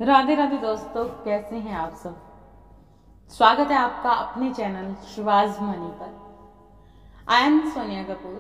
राधे राधे दोस्तों, कैसे हैं आप सब। स्वागत है आपका अपने चैनल शिवाज मनी पर। I am Sonia Kapoor.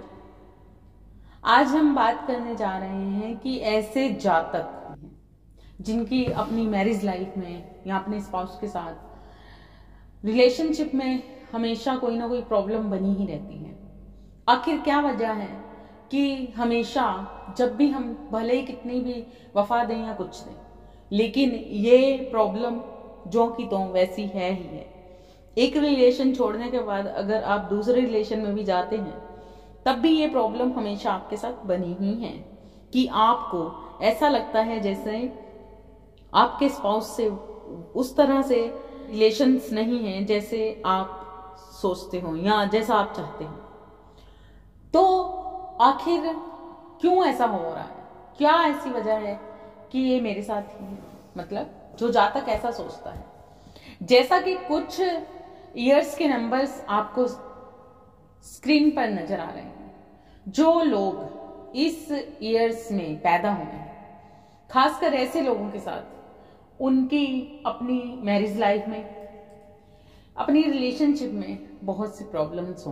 आज हम बात करने जा रहे हैं कि ऐसे जातक जिनकी अपनी मैरिज लाइफ में या अपने स्पाउस के साथ रिलेशनशिप में हमेशा कोई ना कोई प्रॉब्लम बनी ही रहती है। आखिर क्या वजह है कि हमेशा जब भी हम भले ही कितनी भी वफा दें या कुछ दें, लेकिन ये प्रॉब्लम जो की तो वैसी है ही है। एक रिलेशन छोड़ने के बाद अगर आप दूसरे रिलेशन में भी जाते हैं तब भी ये प्रॉब्लम हमेशा आपके साथ बनी ही है कि आपको ऐसा लगता है जैसे आपके स्पाउस से उस तरह से रिलेशंस नहीं है जैसे आप सोचते हो या जैसा आप चाहते हो। तो आखिर क्यों ऐसा हो रहा है, क्या ऐसी वजह है कि ये मेरे साथ ही है, मतलब जो जातक ऐसा सोचता है। जैसा कि कुछ ईयर्स के नंबर्स आपको स्क्रीन पर नजर आ रहे हैं, जो लोग इस ईयर्स में पैदा हुए हैं, खासकर ऐसे लोगों के साथ उनकी अपनी मैरिज लाइफ में, अपनी रिलेशनशिप में बहुत सी प्रॉब्लम्स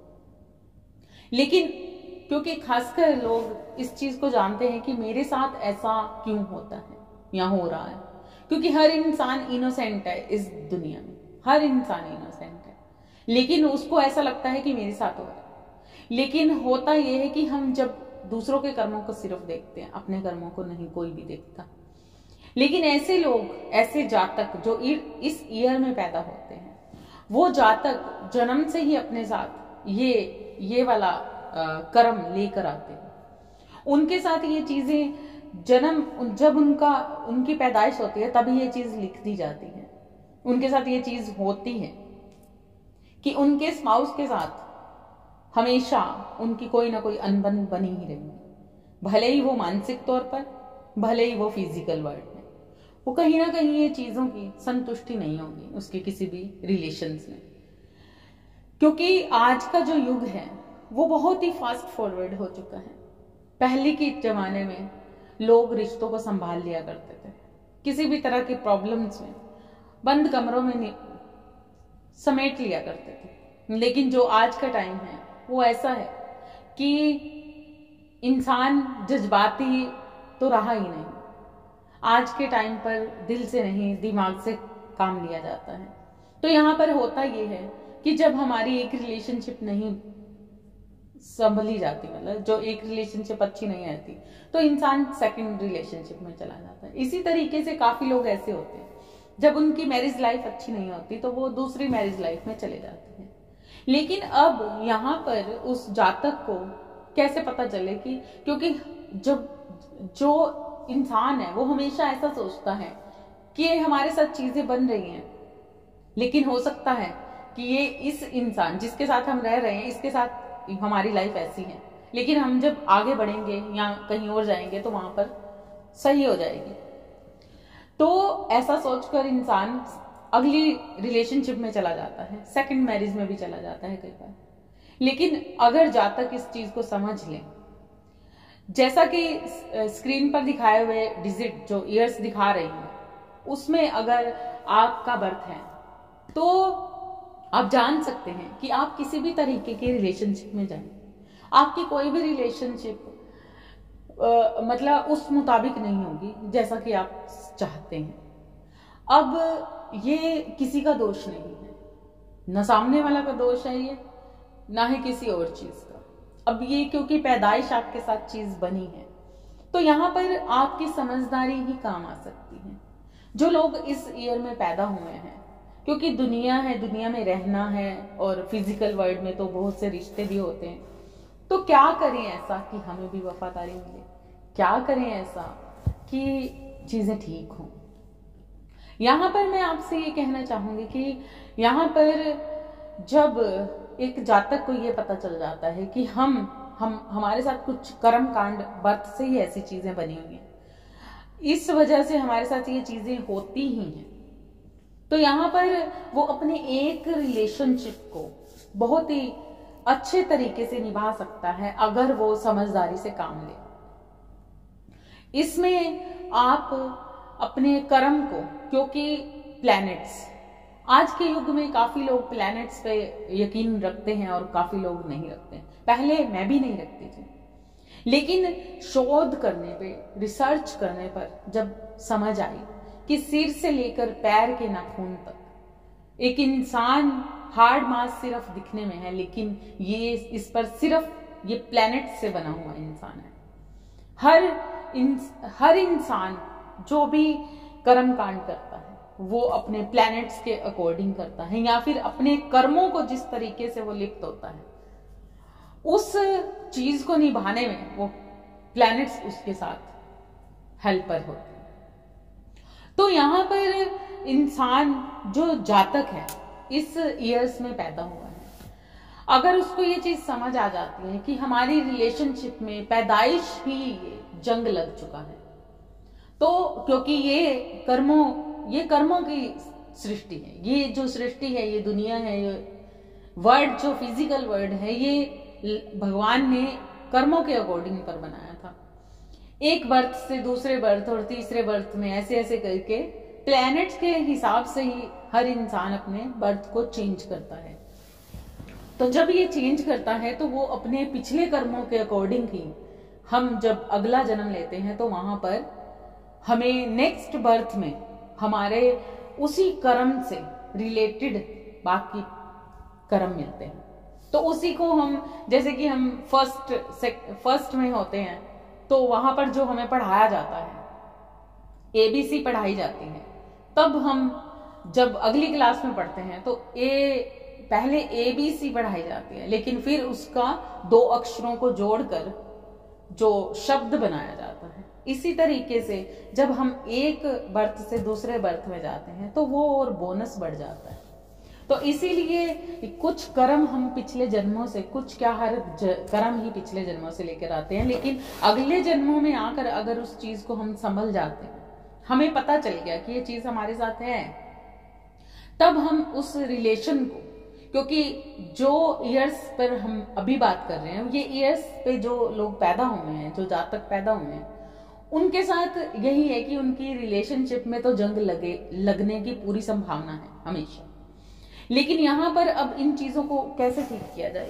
होंगे। लेकिन क्योंकि खासकर लोग इस चीज को जानते हैं कि मेरे साथ ऐसा क्यों होता है या हो रहा है, क्योंकि हर इंसान इनोसेंट है इस दुनिया में, हर इंसान इनोसेंट है, लेकिन उसको ऐसा लगता है कि मेरे साथ हो रहा है। लेकिन होता यह है कि हम जब दूसरों के कर्मों को सिर्फ देखते हैं, अपने कर्मों को नहीं कोई भी देखता। लेकिन ऐसे लोग, ऐसे जातक जो इस ईयर में पैदा होते हैं, वो जातक जन्म से ही अपने साथ ये वाला कर्म लेकर आते हैं। उनके साथ ये चीजें जब उनकी पैदाइश होती है तभी ये चीज लिख दी जाती है। उनके साथ ये चीज होती है कि उनके स्पाउस के साथ हमेशा उनकी कोई ना कोई अनबन बनी ही रहेगी, भले ही वो मानसिक तौर पर, भले ही वो फिजिकल वर्ल्ड में, वो कहीं ना कहीं ये चीजों की संतुष्टि नहीं होगी उसके किसी भी रिलेशंस में। क्योंकि आज का जो युग है वो बहुत ही फास्ट फॉरवर्ड हो चुका है। पहले के जमाने में लोग रिश्तों को संभाल लिया करते थे, किसी भी तरह की प्रॉब्लम्स में बंद कमरों में समेट लिया करते थे। लेकिन जो आज का टाइम है वो ऐसा है कि इंसान जज्बाती तो रहा ही नहीं। आज के टाइम पर दिल से नहीं, दिमाग से काम लिया जाता है। तो यहाँ पर होता ये है कि जब हमारी एक रिलेशनशिप नहीं संभली जाती, मतलब जो एक रिलेशनशिप अच्छी नहीं रहती, तो इंसान सेकंड रिलेशनशिप में चला जाता है। इसी तरीके से काफी लोग ऐसे होते हैं, जब उनकी मैरिज लाइफ अच्छी नहीं होती तो वो दूसरी मैरिज लाइफ में चले जाते हैं। लेकिन अब यहाँ पर उस जातक को कैसे पता चले कि, क्योंकि जब जो इंसान है वो हमेशा ऐसा सोचता है कि हमारे साथ चीजें बन रही हैं, लेकिन हो सकता है कि ये इस इंसान जिसके साथ हम रह रहे हैं इसके साथ हमारी लाइफ ऐसी है, लेकिन हम जब आगे बढ़ेंगे या कहीं और जाएंगे तो वहां पर सही हो जाएगी। तो ऐसा सोचकर इंसान अगली रिलेशनशिप में चला जाता है, सेकंड मैरिज में भी चला जाता है कई बार। लेकिन अगर जातक इस चीज को समझ ले, जैसा कि स्क्रीन पर दिखाए हुए डिजिट जो ईयर्स दिखा रही है, उसमें अगर आपका बर्थ है तो आप जान सकते हैं कि आप किसी भी तरीके के रिलेशनशिप में जाएं, आपकी कोई भी रिलेशनशिप मतलब उस मुताबिक नहीं होगी जैसा कि आप चाहते हैं। अब ये किसी का दोष नहीं है, न सामने वाला का दोष है ये, ना ही किसी और चीज का। अब ये क्योंकि पैदाइश आपके साथ चीज बनी है, तो यहाँ पर आपकी समझदारी ही काम आ सकती है। जो लोग इस ईयर में पैदा हुए हैं, क्योंकि दुनिया है, दुनिया में रहना है और फिजिकल वर्ल्ड में तो बहुत से रिश्ते भी होते हैं, तो क्या करें ऐसा कि हमें भी वफादारी मिले, क्या करें ऐसा कि चीजें ठीक हों। यहाँ पर मैं आपसे ये कहना चाहूंगी कि यहाँ पर जब एक जातक को ये पता चल जाता है कि हमारे साथ कुछ कर्म कांड बर्थ से ही ऐसी चीजें बनी हुई हैं, इस वजह से हमारे साथ ये चीजें होती ही हैं, तो यहाँ पर वो अपने एक रिलेशनशिप को बहुत ही अच्छे तरीके से निभा सकता है अगर वो समझदारी से काम ले। इसमें आप अपने कर्म को, क्योंकि प्लैनेट्स, आज के युग में काफी लोग प्लैनेट्स पे यकीन रखते हैं और काफी लोग नहीं रखते हैं। पहले मैं भी नहीं रखती थी, लेकिन शोध करने पे, रिसर्च करने पर जब समझ आई कि सिर से लेकर पैर के नाखून तक एक इंसान, हार्ड मास सिर्फ दिखने में है, लेकिन ये इस पर सिर्फ ये प्लैनेट से बना हुआ इंसान है। हर इंसान जो भी कर्म कांड करता है वो अपने प्लैनेट्स के अकॉर्डिंग करता है, या फिर अपने कर्मों को जिस तरीके से वो लिप्त होता है उस चीज को निभाने में वो प्लैनेट्स उसके साथ हेल्पर होते हैं। तो यहाँ पर इंसान जो जातक है इस ईयर्स में पैदा हुआ है, अगर उसको ये चीज समझ आ जाती है कि हमारी रिलेशनशिप में पैदाइश ही जंग लग चुका है, तो क्योंकि ये कर्मों की सृष्टि है, ये जो सृष्टि है, ये दुनिया है, ये वर्ड जो फिजिकल वर्ड है, ये भगवान ने कर्मों के अकॉर्डिंग पर बनाया था। एक बर्थ से दूसरे बर्थ और तीसरे बर्थ में ऐसे ऐसे करके प्लैनेट्स के हिसाब से ही हर इंसान अपने बर्थ को चेंज करता है। तो जब ये चेंज करता है तो वो अपने पिछले कर्मों के अकॉर्डिंग ही, हम जब अगला जन्म लेते हैं तो वहां पर हमें नेक्स्ट बर्थ में हमारे उसी कर्म से रिलेटेड बाकी कर्म मिलते हैं। तो उसी को हम, जैसे कि हम फर्स्ट में होते हैं तो वहां पर जो हमें पढ़ाया जाता है, ABC पढ़ाई जाती है, तब हम जब अगली क्लास में पढ़ते हैं तो पहले ABC पढ़ाई जाती है, लेकिन फिर उसका 2 अक्षरों को जोड़कर जो शब्द बनाया जाता है। इसी तरीके से जब हम एक बर्थ से दूसरे बर्थ में जाते हैं तो वो और बोनस बढ़ जाता है। तो इसीलिए कुछ कर्म हम पिछले जन्मों से, कुछ क्या हर कर्म ही पिछले जन्मों से लेकर आते हैं, लेकिन अगले जन्मों में आकर अगर उस चीज को हम संभल जाते हैं, हमें पता चल गया कि ये चीज हमारे साथ है, तब हम उस रिलेशन को, क्योंकि जो ईयर्स पर हम अभी बात कर रहे हैं, ये ईयर्स पे जो लोग पैदा हुए हैं, जो जातक पैदा हुए हैं, उनके साथ यही है कि उनकी रिलेशनशिप में तो जंग लगने की पूरी संभावना है हमेशा। लेकिन यहाँ पर अब इन चीजों को कैसे ठीक किया जाए?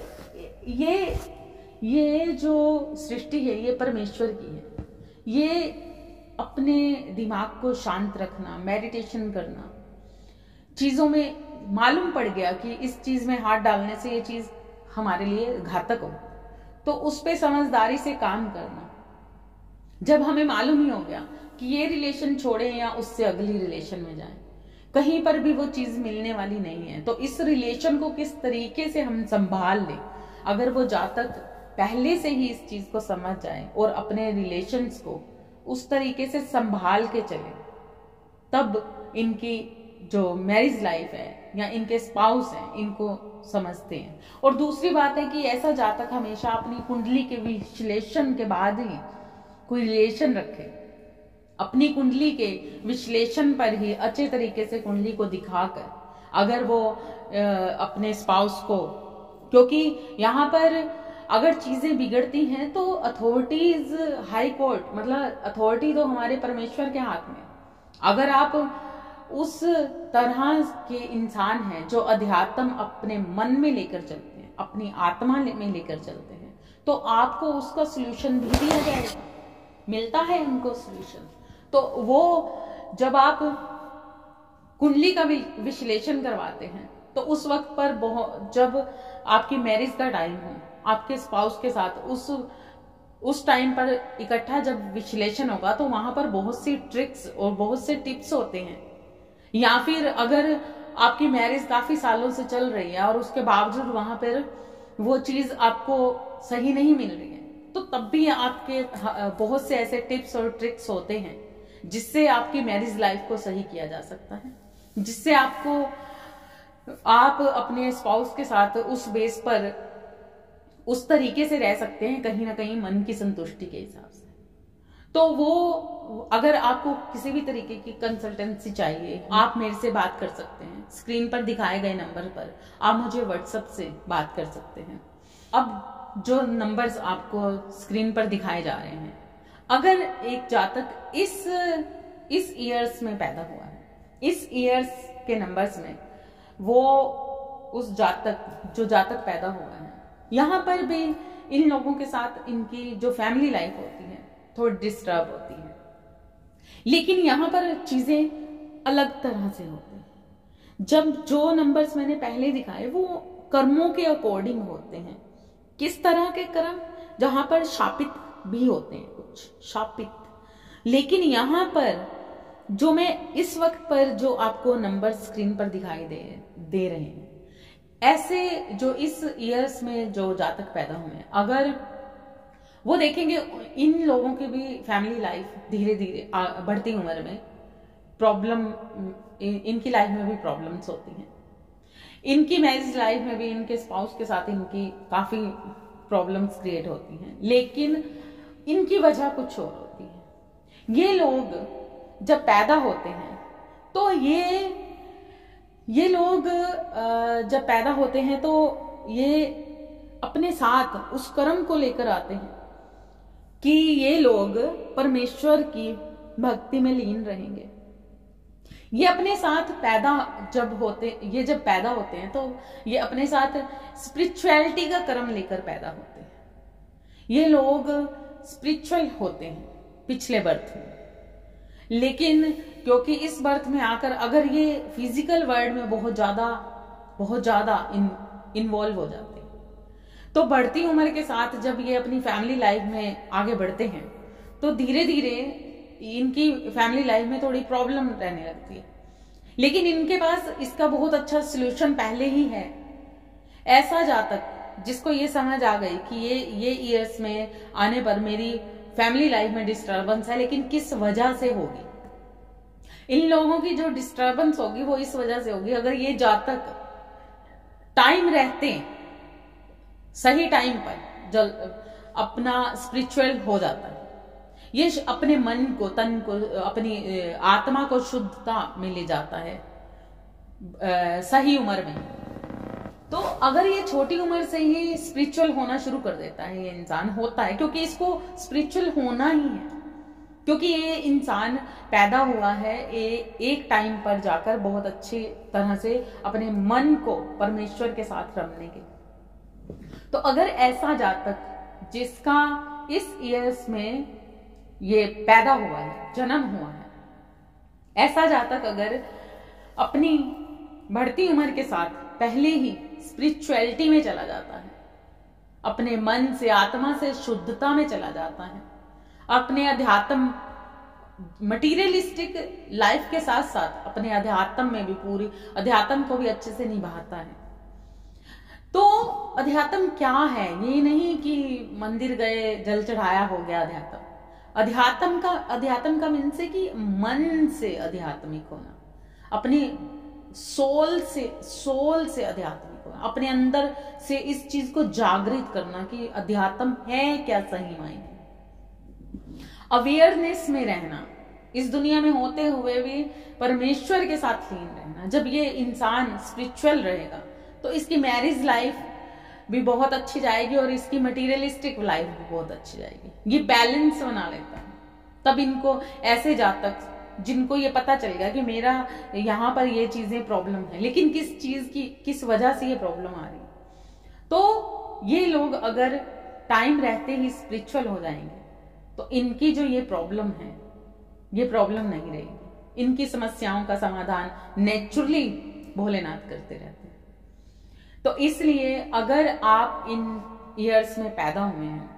ये जो सृष्टि है ये परमेश्वर की है। ये अपने दिमाग को शांत रखना, मेडिटेशन करना, चीजों में मालूम पड़ गया कि इस चीज में हाथ डालने से ये चीज हमारे लिए घातक हो, तो उस पे समझदारी से काम करना। जब हमें मालूम ही हो गया कि ये रिलेशन छोड़े या उससे अगली रिलेशन में जाएं, कहीं पर भी वो चीज मिलने वाली नहीं है, तो इस रिलेशन को किस तरीके से हम संभाल लें। अगर वो जातक पहले से ही इस चीज को समझ जाए और अपने रिलेशंस को उस तरीके से संभाल के चले, तब इनकी जो मैरिज लाइफ है या इनके स्पाउस हैं इनको समझते हैं। और दूसरी बात है कि ऐसा जातक हमेशा अपनी कुंडली के विश्लेषण के बाद ही कोई रिलेशन रखे। अपनी कुंडली के विश्लेषण पर ही अच्छे तरीके से कुंडली को दिखाकर अगर वो अपने स्पाउस को, क्योंकि यहाँ पर अगर चीजें बिगड़ती हैं तो अथॉरिटीज, हाई कोर्ट, मतलब अथॉरिटी तो हमारे परमेश्वर के हाथ में। अगर आप उस तरह के इंसान हैं जो अध्यात्म अपने मन में लेकर चलते हैं, अपनी आत्मा में लेकर चलते हैं, तो आपको उसका सॉल्यूशन भी दिया जाएगा, मिलता है उनको सॉल्यूशन। तो वो जब आप कुंडली का विश्लेषण करवाते हैं तो उस वक्त पर जब आपकी मैरिज का टाइम हो, आपके स्पाउस के साथ उस टाइम पर इकट्ठा जब विश्लेषण होगा तो वहां पर बहुत सी ट्रिक्स और बहुत से टिप्स होते हैं। या फिर अगर आपकी मैरिज काफी सालों से चल रही है और उसके बावजूद वहां पर वो चीज आपको सही नहीं मिल रही है, तो तब भी आपके बहुत से ऐसे टिप्स और ट्रिक्स होते हैं जिससे आपकी मैरिज लाइफ को सही किया जा सकता है, जिससे आप अपने स्पाउस के साथ उस बेस पर उस तरीके से रह सकते हैं, कहीं ना कहीं मन की संतुष्टि के हिसाब से। तो वो अगर आपको किसी भी तरीके की कंसल्टेंसी चाहिए, आप मेरे से बात कर सकते हैं। स्क्रीन पर दिखाए गए नंबर पर आप मुझे व्हाट्सएप से बात कर सकते हैं। अब जो नंबर्स आपको स्क्रीन पर दिखाए जा रहे हैं, अगर एक जातक इस इस ईयर्स में पैदा हुआ है, इस ईयर्स के नंबर्स में वो उस जातक पैदा हुआ है, यहाँ पर भी इन लोगों के साथ इनकी जो फैमिली लाइफ होती है थोड़ी डिस्टर्ब होती है, लेकिन यहाँ पर चीजें अलग तरह से होती हैं। जब जो नंबर्स मैंने पहले दिखाए वो कर्मों के अकॉर्डिंग होते हैं। किस तरह के कर्म? जहां पर शापित भी होते हैं, कुछ शापित, लेकिन यहाँ पर जो मैं इस वक्त पर जो आपको नंबर स्क्रीन पर दिखाई दे रहे हैं, ऐसे जो इस ईयर्स में जो जातक पैदा हुए हैं, अगर वो देखेंगे इन लोगों की भी फैमिली लाइफ धीरे धीरे बढ़ती उम्र में प्रॉब्लम, इनकी लाइफ में भी प्रॉब्लम्स होती हैं, इनकी मैरिज लाइफ में भी इनके स्पाउस के साथ इनकी काफी प्रॉब्लम्स क्रिएट होती हैं, लेकिन इनकी वजह कुछ और होती है। ये लोग जब पैदा होते हैं तो ये लोग जब पैदा होते हैं तो ये अपने साथ उस कर्म को लेकर आते हैं कि ये लोग परमेश्वर की भक्ति में लीन रहेंगे। ये अपने साथ जब पैदा होते हैं तो ये अपने साथ स्पिरिचुअलिटी का कर्म लेकर पैदा होते हैं। ये लोग स्पिरिचुअल होते हैं पिछले बर्थ में, लेकिन क्योंकि इस बर्थ में आकर अगर ये फिजिकल वर्ल्ड में बहुत ज्यादा इन्वॉल्व हो जाते हैं, तो बढ़ती उम्र के साथ जब ये अपनी फैमिली लाइफ में आगे बढ़ते हैं तो धीरे धीरे इनकी फैमिली लाइफ में थोड़ी प्रॉब्लम रहने लगती है, लेकिन इनके पास इसका बहुत अच्छा सलूशन पहले ही है। ऐसा जातक जिसको ये समझ आ गई कि ये ईयर्स में आने पर मेरी फैमिली लाइफ में डिस्टर्बेंस है, लेकिन किस वजह से होगी, इन लोगों की जो डिस्टर्बेंस होगी वो इस वजह से होगी। अगर ये जातक टाइम रहते सही टाइम पर जल अपना स्पिरिचुअल हो जाता है, ये अपने मन को, तन को, अपनी आत्मा को शुद्धता में ले जाता है सही उम्र में, तो अगर ये छोटी उम्र से ही स्पिरिचुअल होना शुरू कर देता है, ये इंसान होता है क्योंकि इसको स्पिरिचुअल होना ही है, क्योंकि ये इंसान पैदा हुआ है एक टाइम पर जाकर बहुत अच्छी तरह से अपने मन को परमेश्वर के साथ रमने के। तो अगर ऐसा जातक जिसका इस ईयर्स में ये पैदा हुआ है, जन्म हुआ है, ऐसा जातक अगर अपनी बढ़ती उम्र के साथ पहले ही स्पिरिचुअलिटी में चला जाता है, अपने मन से, आत्मा से शुद्धता में चला जाता है, अपने अध्यात्म मटीरियलिस्टिक लाइफ के साथ साथ अपने अध्यात्म में भी पूरी अध्यात्म को भी अच्छे से निभाता है। तो अध्यात्म क्या है? ये नहीं कि मंदिर गए, जल चढ़ाया, हो गया अध्यात्म। अध्यात्म का मीन्स है कि मन से आध्यात्मिक होना, अपनी सोल से आध्यात्मिक होना, अपने अंदर से इस चीज को जागृत करना कि अध्यात्म है क्या सही मायने। अवेयरनेस में रहना, इस दुनिया में होते हुए भी परमेश्वर के साथ लीन रहना। जब ये इंसान स्पिरिचुअल रहेगा तो इसकी मैरिज लाइफ भी बहुत अच्छी जाएगी और इसकी मटीरियलिस्टिक लाइफ भी बहुत अच्छी जाएगी। ये बैलेंस बना लेता है। तब इनको ऐसे जातक जिनको ये पता चलेगा कि मेरा यहाँ पर ये चीजें प्रॉब्लम है, लेकिन किस चीज की, किस वजह से ये प्रॉब्लम आ रही है, तो ये लोग अगर टाइम रहते ही स्पिरिचुअल हो जाएंगे तो इनकी जो ये प्रॉब्लम है, ये प्रॉब्लम नहीं रहेगी। इनकी समस्याओं का समाधान नेचुरली भोलेनाथ करते रहते हैं। तो इसलिए अगर आप इन ईयर्स में पैदा हुए हैं,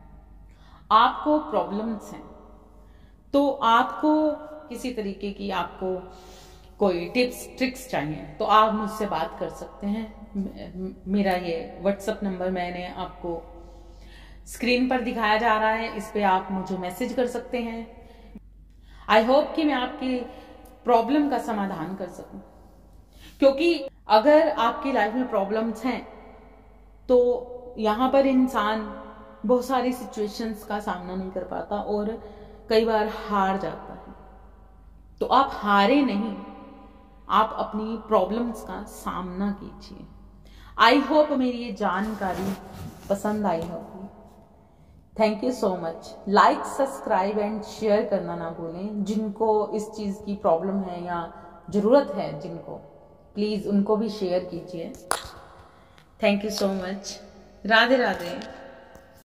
आपको प्रॉब्लम्स हैं, तो आपको किसी तरीके की आपको कोई टिप्स ट्रिक्स चाहिए तो आप मुझसे बात कर सकते हैं। मेरा ये व्हाट्सएप नंबर मैंने आपको स्क्रीन पर दिखाया जा रहा है, इस पे आप मुझे मैसेज कर सकते हैं। आई होप कि मैं आपकी प्रॉब्लम का समाधान कर सकूं, क्योंकि अगर आपकी लाइफ में प्रॉब्लम्स हैं तो यहाँ पर इंसान बहुत सारी सिचुएशंस का सामना नहीं कर पाता और कई बार हार जाता है। तो आप हारे नहीं, आप अपनी प्रॉब्लम्स का सामना कीजिए। आई होप मेरी ये जानकारी पसंद आई होगी। Thank you so much. Like, subscribe and share करना ना भूलें। जिनको इस चीज़ की प्रॉब्लम है या ज़रूरत है जिनको, प्लीज़ उनको भी शेयर कीजिए। Thank you so much. Radhe Radhe.